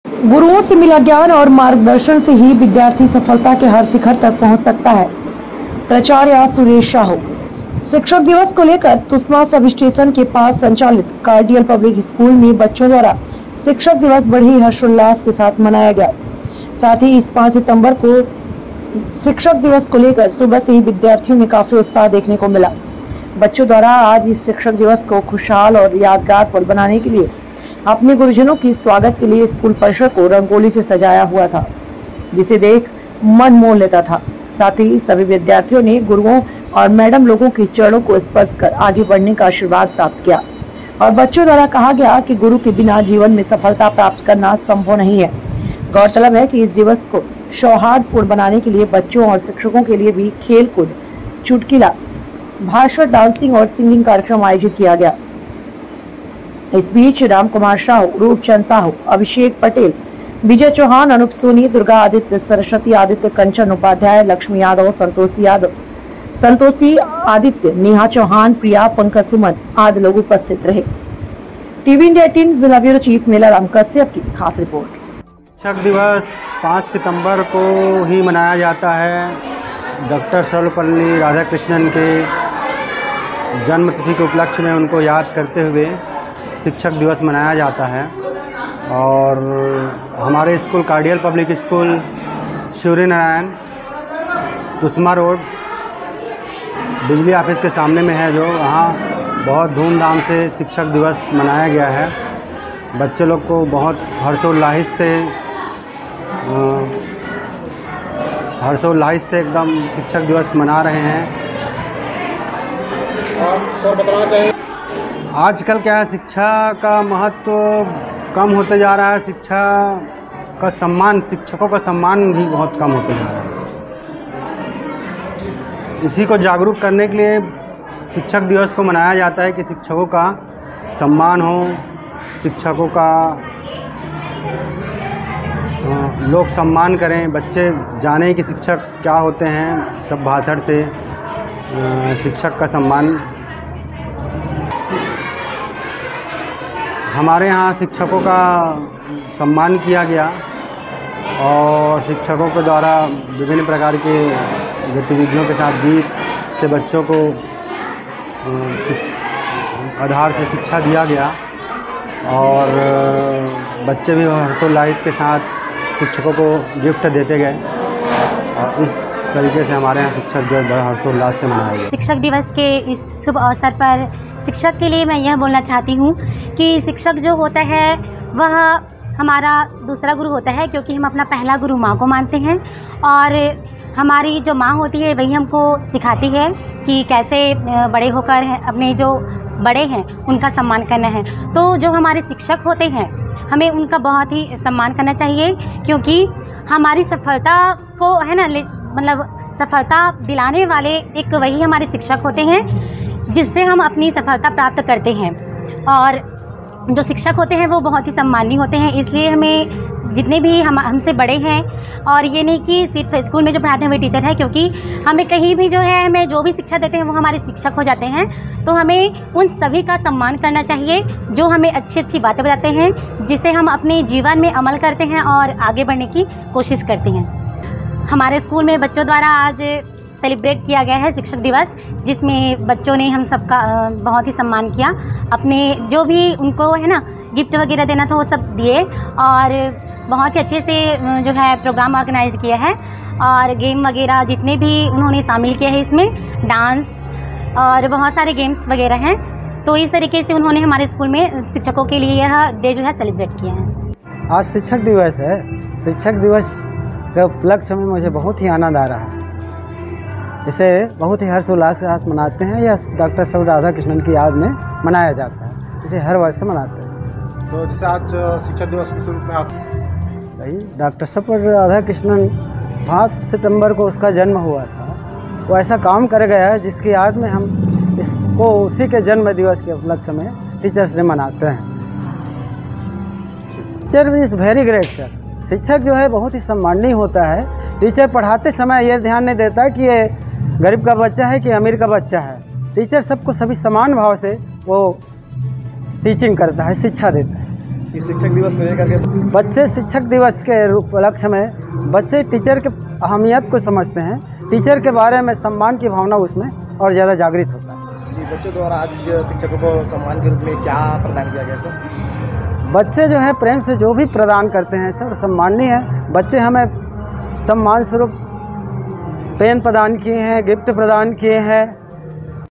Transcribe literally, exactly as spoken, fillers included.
गुरुओं से मिला ज्ञान और मार्गदर्शन से ही विद्यार्थी सफलता के हर शिखर तक पहुंच सकता है। प्राचार्य सुरेश साहू। शिक्षक दिवस को लेकर तुस्मा सब स्टेशन के पास संचालित कार्डियल पब्लिक स्कूल में बच्चों द्वारा शिक्षक दिवस बड़े ही हर्षोल्लास के साथ मनाया गया। साथ ही इस पाँच सितंबर को शिक्षक दिवस को लेकर सुबह से ही विद्यार्थियों में काफी उत्साह देखने को मिला। बच्चों द्वारा आज इस शिक्षक दिवस को खुशहाल और यादगार पल बनाने के लिए अपने गुरुजनों की स्वागत के लिए स्कूल परिसर को रंगोली से सजाया हुआ था, जिसे देख मन मोह लेता था। साथ ही सभी विद्यार्थियों ने गुरुओं और मैडम लोगों के चरणों को स्पर्श कर आगे बढ़ने का आशीर्वाद प्राप्त किया और बच्चों द्वारा कहा गया कि गुरु के बिना जीवन में सफलता प्राप्त करना संभव नहीं है। गौरतलब है कि इस दिवस को सौहार्दपूर्ण बनाने के लिए बच्चों और शिक्षकों के लिए भी खेल कूद, चुटकुला, भाषण, डांसिंग और सिंगिंग कार्यक्रम आयोजित किया गया। इस बीच राम कुमार साहू, रूपचंद साहू, अभिषेक पटेल, विजय चौहान, अनुप सोनी, दुर्गा आदित्य, सरस्वती आदित्य, कंचन उपाध्याय, लक्ष्मी यादव, संतोषी यादव, संतोषी आदित्य, नेहा चौहान, प्रिया, पंकज सुमन आदि लोग उपस्थित रहे। टीवी इंडिया अठारह जिला ब्यूरो चीफ मेलाराम कश्यप की खास रिपोर्ट। शिक्षक दिवस पाँच सितंबर को ही मनाया जाता है। डॉक्टर सर्वपल्ली राधाकृष्णन के जन्म तिथि के उपलक्ष्य में उनको याद करते हुए शिक्षक दिवस मनाया जाता है। और हमारे school cordial public school Surya Narayan तुस्मा रोड बिजली ऑफिस के सामने में है, जो वहाँ बहुत धूमधाम से शिक्षक दिवस मनाया गया है। बच्चे लोग को बहुत हर्षोल्लास से हर्षोल्लास से एकदम शिक्षक दिवस मना रहे हैं। और सर बताना चाहिए आजकल क्या है, शिक्षा का महत्व कम होते जा रहा है। शिक्षा का सम्मान, शिक्षकों का सम्मान भी बहुत कम होते जा रहा है। इसी को जागरूक करने के लिए शिक्षक दिवस को मनाया जाता है कि शिक्षकों का सम्मान हो, शिक्षकों का लोग सम्मान करें, बच्चे जाने कि शिक्षक क्या होते हैं। सब भाषण से शिक्षक का सम्मान। हमारे यहाँ शिक्षकों का सम्मान किया गया और शिक्षकों के द्वारा विभिन्न प्रकार के गतिविधियों के साथ गीत से बच्चों को आधार से शिक्षा दिया गया और बच्चे भी हर्षोल्लास के साथ शिक्षकों को गिफ्ट देते गए और इस तरीके से हमारे यहाँ शिक्षक जो बड़ा हर्षोल्लास से मनाया गया। शिक्षक दिवस के इस शुभ अवसर पर शिक्षक के लिए मैं यह बोलना चाहती हूँ कि शिक्षक जो होता है वह हमारा दूसरा गुरु होता है, क्योंकि हम अपना पहला गुरु माँ को मानते हैं और हमारी जो माँ होती है वही हमको सिखाती है कि कैसे बड़े होकर अपने जो बड़े हैं उनका सम्मान करना है। तो जो हमारे शिक्षक होते हैं हमें उनका बहुत ही सम्मान करना चाहिए, क्योंकि हमारी सफलता को है ना मतलब सफलता दिलाने वाले एक वही हमारे शिक्षक होते हैं जिससे हम अपनी सफलता प्राप्त करते हैं। और जो शिक्षक होते हैं वो बहुत ही सम्मानीय होते हैं, इसलिए हमें जितने भी हम हमसे बड़े हैं, और ये नहीं कि सिर्फ स्कूल में जो पढ़ाते हैं वही टीचर है, क्योंकि हमें कहीं भी जो है हमें जो भी शिक्षा देते हैं वो हमारे शिक्षक हो जाते हैं। तो हमें उन सभी का सम्मान करना चाहिए जो हमें अच्छी अच्छी बातें बताते हैं, जिसे हम अपने जीवन में अमल करते हैं और आगे बढ़ने की कोशिश करते हैं। हमारे स्कूल में बच्चों द्वारा आज सेलिब्रेट किया गया है शिक्षक दिवस, जिसमें बच्चों ने हम सबका बहुत ही सम्मान किया। अपने जो भी उनको है ना गिफ्ट वगैरह देना था वो सब दिए और बहुत ही अच्छे से जो है प्रोग्राम ऑर्गेनाइज किया है और गेम वगैरह जितने भी उन्होंने शामिल किया है इसमें, डांस और बहुत सारे गेम्स वगैरह हैं। तो इस तरीके से उन्होंने हमारे स्कूल में शिक्षकों के लिए यह डे जो है सेलिब्रेट किया है। आज शिक्षक दिवस है। शिक्षक दिवस के उपलक्ष्य में मुझे बहुत ही आनंद आ रहा है। इसे बहुत ही हर्षोल्लास के साथ मनाते हैं। यह डॉक्टर सर्वपल्ली राधाकृष्णन की याद में मनाया जाता है। इसे हर वर्ष मनाते हैं। तो जैसे आज शिक्षक दिवस के रूप में आप भाई डॉक्टर सर्वपल्ली राधाकृष्णन पाँच सितंबर को उसका जन्म हुआ था। वो ऐसा काम कर गया है जिसकी याद में हम इसको उसी के जन्म दिवस के उपलक्ष्य में टीचर्स डे मनाते हैं। Teacher is very great sir. शिक्षक जो है बहुत ही सम्माननीय होता है। टीचर पढ़ाते समय ये ध्यान नहीं देता कि ये गरीब का बच्चा है कि अमीर का बच्चा है। टीचर सबको सभी समान भाव से वो टीचिंग करता है, शिक्षा देता है। कि शिक्षक दिवस को लेकर के बच्चे शिक्षक दिवस के उपलक्ष्य में बच्चे टीचर के अहमियत को समझते हैं, टीचर के बारे में सम्मान की भावना उसमें और ज़्यादा जागृत होता है। कि बच्चों द्वारा आज शिक्षकों को सम्मान के रूप में क्या प्रदान किया गया सर? बच्चे जो है प्रेम से जो भी प्रदान करते हैं सर सम्माननीय है। बच्चे हमें सम्मान स्वरूप पेन प्रदान किए हैं, गिफ्ट प्रदान किए हैं